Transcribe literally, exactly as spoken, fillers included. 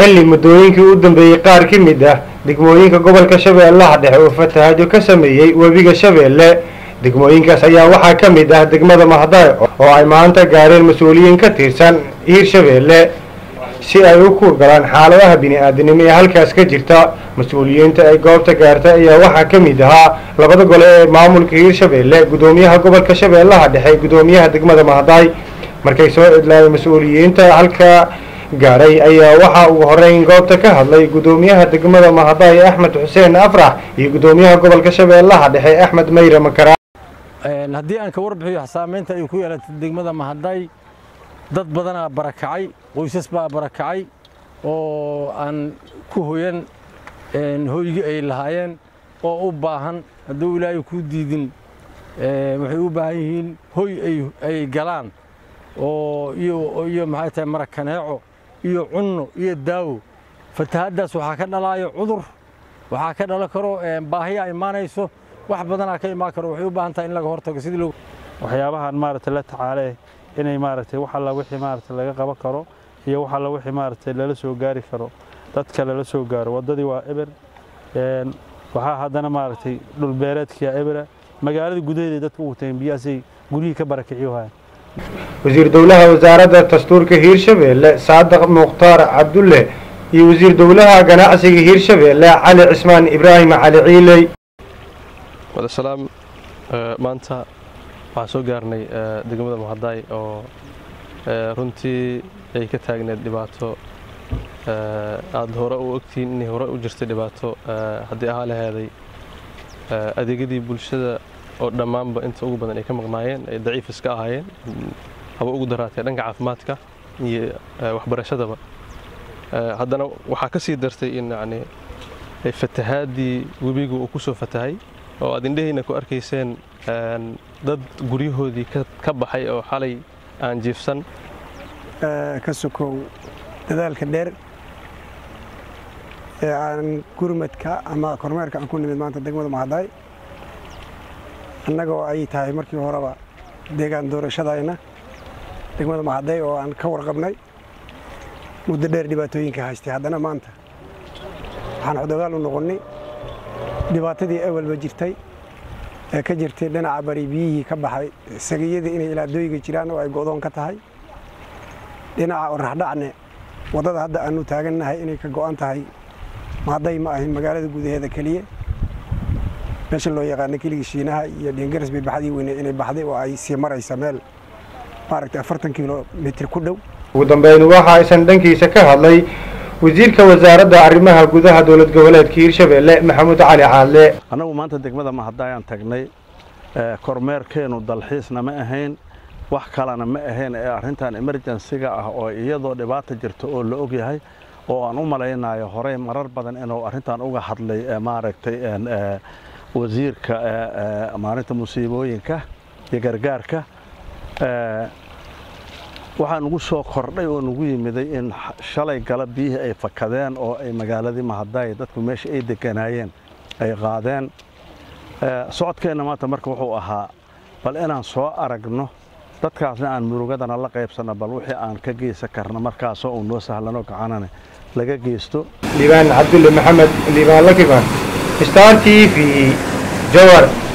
xilli muddooyinkii u dambeeyay qaar ka mid ah degmooyinka gobolka Shabeellaha Dhexe oo fatahaado ka sameeyay webiga Shabeelle. degmooyinkaas ayaa waxaa ka mid ah degmada Mahday oo ay maanta gaareen mas'uuliyiin ka tirsan Hirshabeelle si ay u kurgalaan xaaladaha bini'aadanimo ee halkaas ka jirta. mas'uuliyiinta ay goobta gaartay ayaa waxaa ka mid ahaa labada gole ee maamulka Hirshabeelle, gudoomiyaha gobolka Shabeellaha Dhexe, gudoomiyaha degmada Mahday. markay soo idlaayeen mas'uuliyiinta halka gaaray ayaa waxa uu horeyn goobta ka hadlay gudoomiyaha degmada Mahday Axmed Xuseen Afrax iyo gudoomiyaha gobolka Shabeellaha Dhexe Axmed Mayre Makara. een hadii aan ka warbixiyo saameynta ay ku yeelatay degmada Mahday, dad badan barakacay, qoysas baa barakacay oo aan ku hooyan een hooyigi ay lahaayeen oo u baahan haduu Ilaahay ku diidin ee waxay u baahan yihiin hooy ay ay galaan oo iyo iyo maxay tahay marakaneeco iyo cunno iyo daawo. fatahaadaas waxa ka dhalayo cudur, waxa ka dhalan karo ee baahiya ay imaanayso, wax badan ka imaan karo. waxay u baahan tahay in laga hortago sidii loo waxyaabahan maaragtay la tacaalay inay maaragtay waxa la wixii maaragtay laga qaban karo iyo waxa la wixii maaragtay la soo gaari karo dadka la soo gaaro. wadadii waa eber een waxa hadana maaragtay dhul beereedkiya eber magaalada gudaheeda dadku u teen biyaasay guriga ka barakiciyo. wasiir dowlaha wasaaradda dastuurka Hirshabeelle Saadaq Mukhtaar Cabdulle iyo wasiir dowlaha ganacsiga Hirshabeelle Cali Cismaan Ibraahim Cali Ciiley. wada salaam maanta waxaan soo gaarnay degmada Mahday oo runtii ay ka taagneed dhibaato aad hore u ogtiin in hore u jirtay dhibaato hadii ahaa lahaday adeegyadii bulshada oo dhamaanba inta ugu badan ay ka maqnaayeen ay daciif iska ahaayeen haba ugu daraatay dhanka caafimaadka iyo waxbarashadaba. haddana waxaa ka sii dartay in yani ay fatahaadii webigu uu ku soo fatahay oo aad indhahayna ku arkayseen dad guryahoodii ka baxay oo xalay aan jiifsan. ka sokow dadaalka dheer ee aan gurmadka ama kormeerka aan ku nimid maanta degmada Mahday, annagoo ay tahay markii horeba deegaan doorashadayna degmada Mahday oo aan ka warqabnay muddo dheer dhibaatooyinka haystay. haddana maanta waxaan xodogaal u noqonnay dhibaatadii awalba jirtay ee ka jirtay dhinaca bari biyihii ka baxay sagiyada inay ilaadooyiga jiraan oo ay go'doon ka tahay. dhinaca oraxdhacne wadada hadda aanu taagannahay inay ka go'an tahay Mahday ma ahin magaalada gudaheeda kaliya, meesha loo yaqaan kaliya Shiinaha iyo Dhingaris bay baxday weyn inay baxday oo ay si maraysa meel maaragtay afartan kiiloomitir ku dhow. ugu dambeyn waxa aysan dhankiisa ka hadlay wasiirka wasaaradda arrimaha gudaha dowlad goboleedka Hirshabeelle Maxamuud Cali Caadle. anagu maanta degmada Mahday aan tagnay kormeerkeenu dalxiisna ma ahayn, wax kalena ma ahayn ee arrintan emergency-ga ah oo iyadoo dhibaato jirto oo la og yahay oo aan u malaynayo hore marar badan inuu arrintan uga hadlay maaragtay wasiirka maalinta musiibooyinka iyo gargaarka. waxaan ugu soo kordhay oo ugu yimiday in shalay galab biyihii ay fakadeen oo ay magaaladii Mahday dadku meesha ay deganaayeen ay qaadeen. socodkeena maanta marka wuxuu ahaa bal inaan soo aragno dadkaasna aan murugadana la qaybsano bal wixii aan ka geysan karno markaas oo noo sahlano gacanana laga geysto. Liibaan Cabdulle Maxamed Liibaan Lakiban Star T V Jawhar.